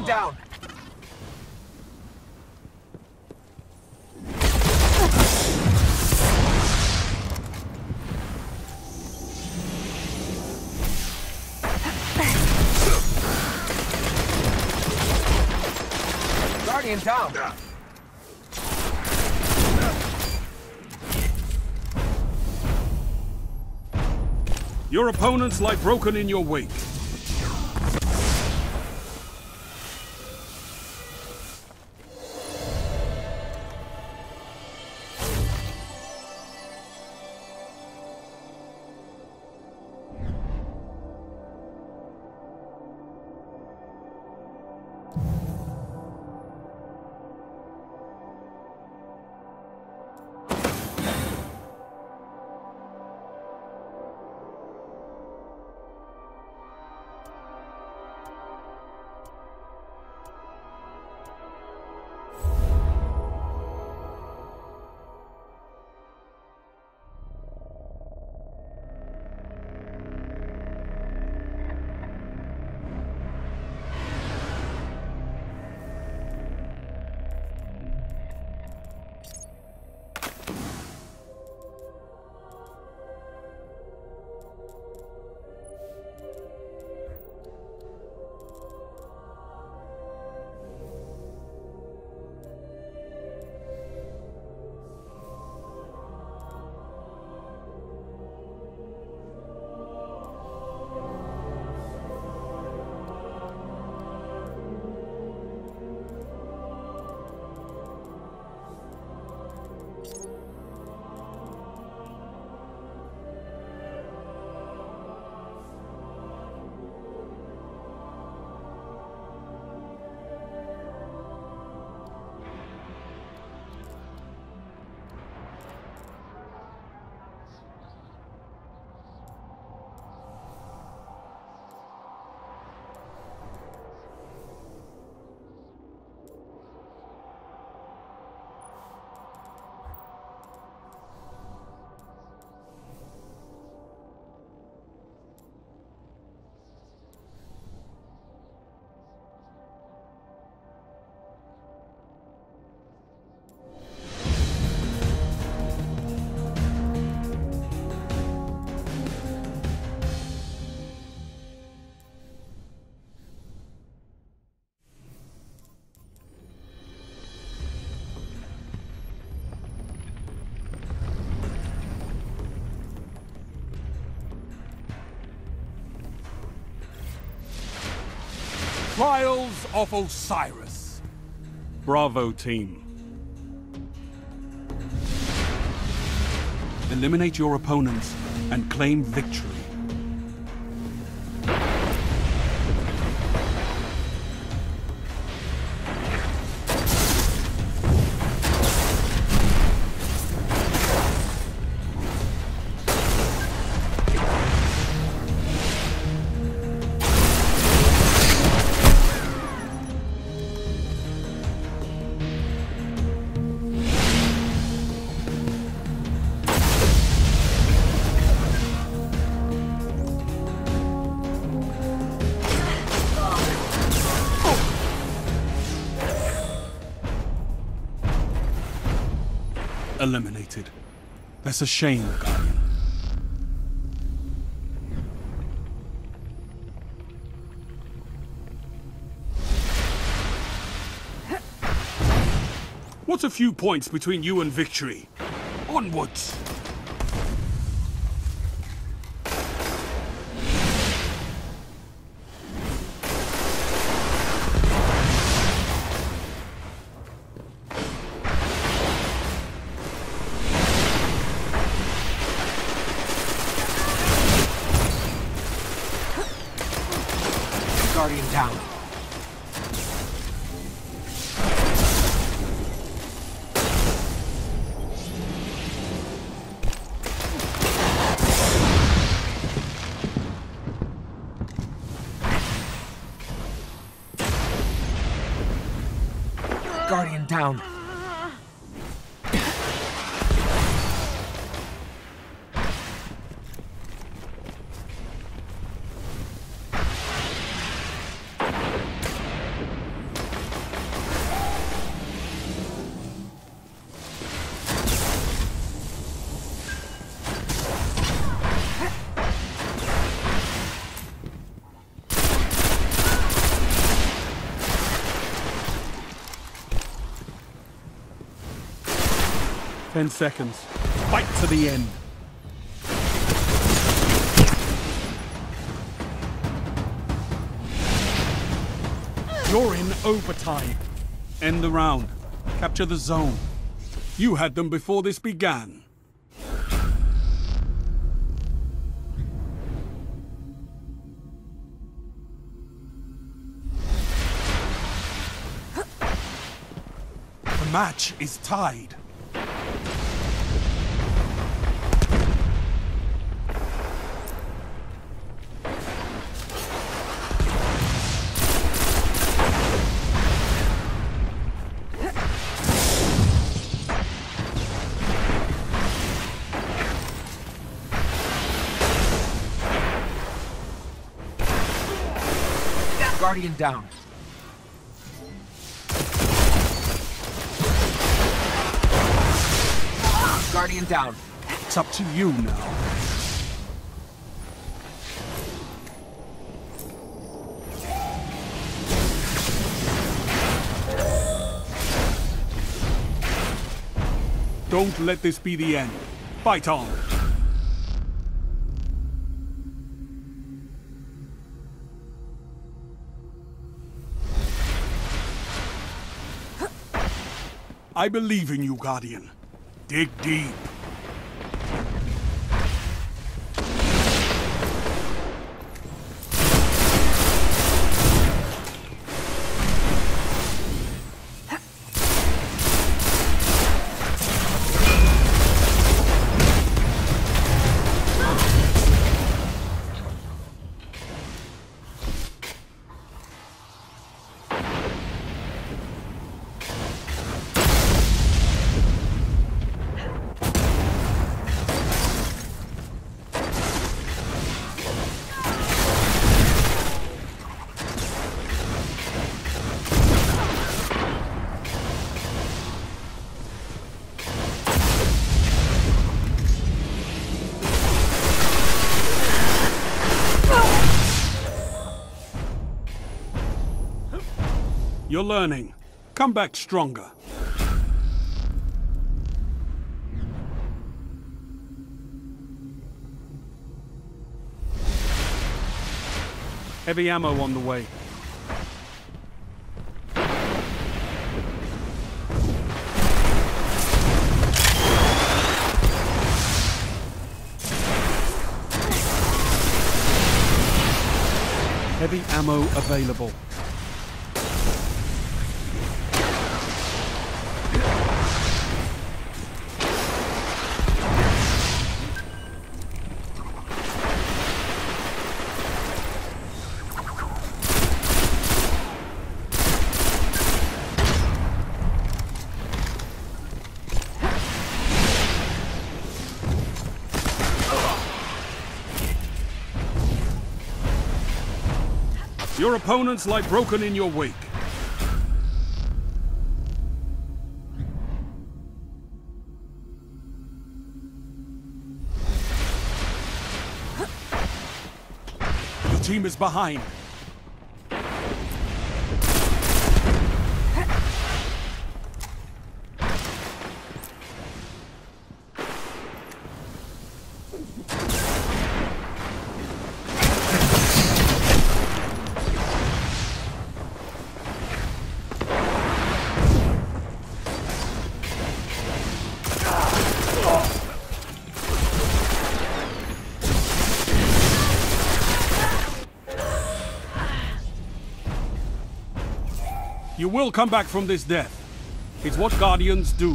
Guardian down! Guardian down! Your opponents lie broken in your wake. Trials of Osiris. Bravo, team. Eliminate your opponents and claim victory. Eliminated. That's a shame, Guardian. What's a few points between you and victory? Onwards! Guardian down. Guardian down. 10 seconds. Fight to the end. You're in overtime. End the round. Capture the zone. You had them before this began. The match is tied. Guardian down. Guardian down. It's up to you now. Don't let this be the end. Fight on. I believe in you, Guardian. Dig deep. You're learning. Come back stronger. Heavy ammo on the way. Heavy ammo available. Your opponents lie broken in your wake. Your team is behind. You will come back from this death. It's what Guardians do.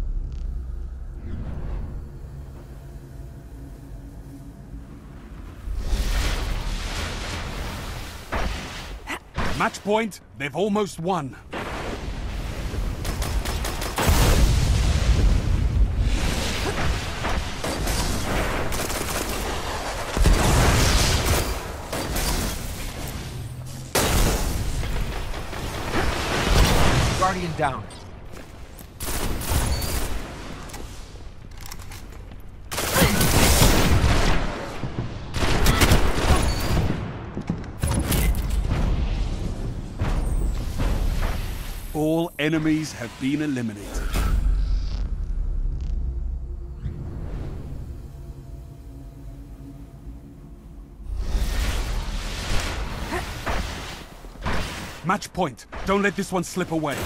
Match point, they've almost won. Guardian down. All enemies have been eliminated. Match point. Don't let this one slip away.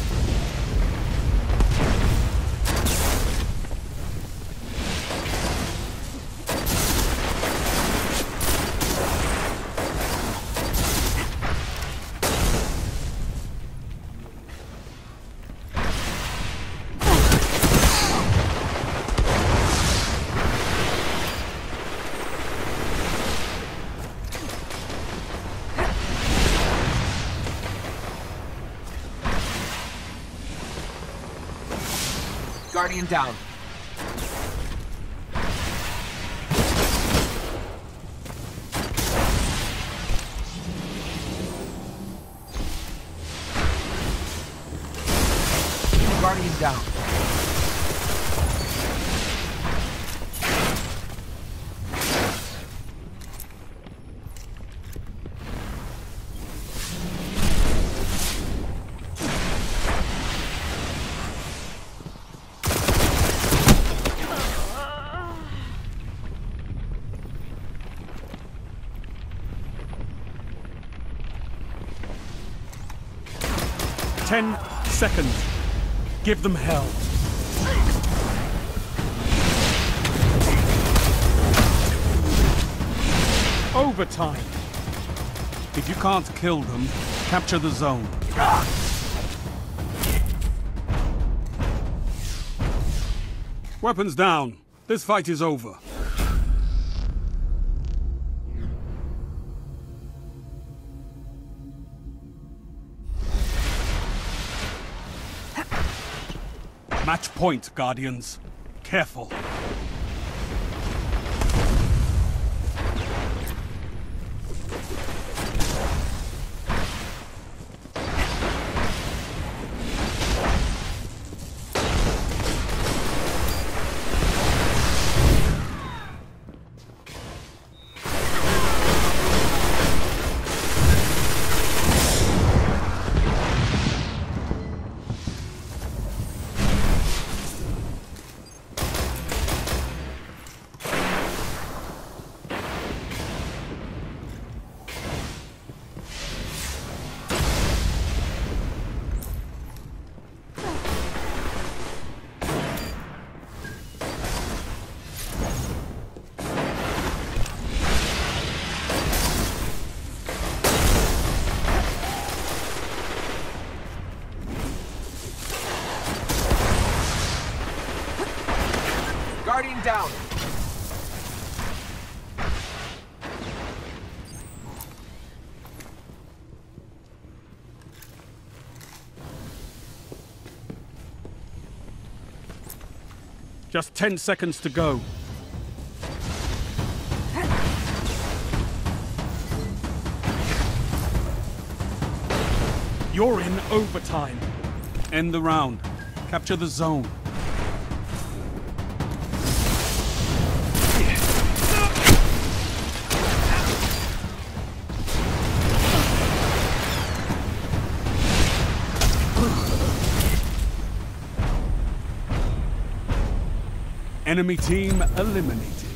Guardian down. Guardian down. Ten seconds. Give them hell. Overtime. If you can't kill them, capture the zone. Weapons down. This fight is over. Match point, Guardians. Careful. Guardian down. Just 10 seconds to go. You're in overtime. End the round. Capture the zone. Enemy team eliminated.